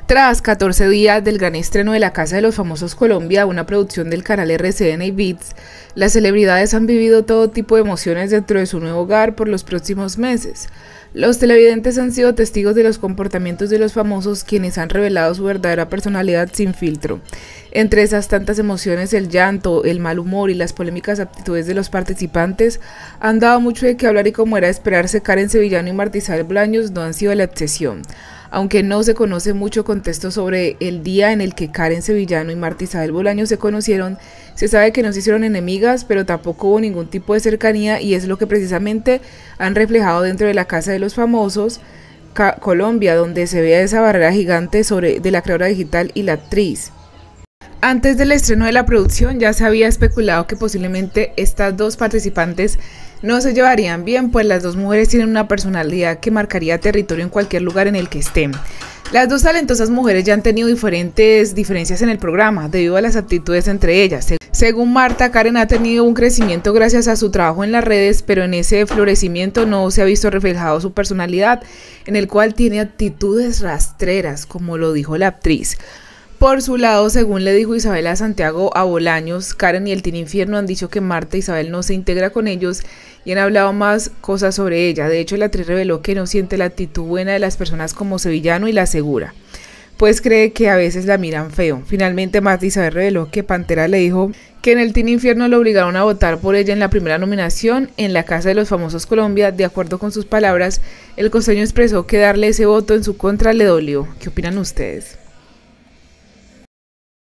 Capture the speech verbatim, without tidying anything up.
Tras catorce días del gran estreno de La Casa de los Famosos Colombia, una producción del canal R C N y Beats, las celebridades han vivido todo tipo de emociones dentro de su nuevo hogar por los próximos meses. Los televidentes han sido testigos de los comportamientos de los famosos, quienes han revelado su verdadera personalidad sin filtro. Entre esas tantas emociones, el llanto, el mal humor y las polémicas actitudes de los participantes han dado mucho de qué hablar, y como era de esperarse, Karen Sevillano y Marta Isabel Bolaños no han sido la excepción. Aunque no se conoce mucho contexto sobre el día en el que Karen Sevillano y Marta Isabel Bolaños se conocieron, se sabe que no se hicieron enemigas, pero tampoco hubo ningún tipo de cercanía, y es lo que precisamente han reflejado dentro de La Casa de los Famosos Colombia, donde se ve esa barrera gigante sobre de la creadora digital y la actriz. Antes del estreno de la producción ya se había especulado que posiblemente estas dos participantes no se llevarían bien, pues las dos mujeres tienen una personalidad que marcaría territorio en cualquier lugar en el que estén. Las dos talentosas mujeres ya han tenido diferentes diferencias en el programa debido a las actitudes entre ellas. Según Marta, Karen ha tenido un crecimiento gracias a su trabajo en las redes, pero en ese florecimiento no se ha visto reflejado su personalidad, en el cual tiene actitudes rastreras, como lo dijo la actriz. Por su lado, según le dijo Isabela Santiago a Bolaños, Karen y el Team Infierno han dicho que Marta Isabel no se integra con ellos y han hablado más cosas sobre ella. De hecho, la actriz reveló que no siente la actitud buena de las personas como Sevillano y la asegura, pues cree que a veces la miran feo. Finalmente, Marta Isabel reveló que Pantera le dijo que en el Team Infierno lo obligaron a votar por ella en la primera nominación en La Casa de los Famosos Colombia. De acuerdo con sus palabras, el costeño expresó que darle ese voto en su contra le dolió. ¿Qué opinan ustedes?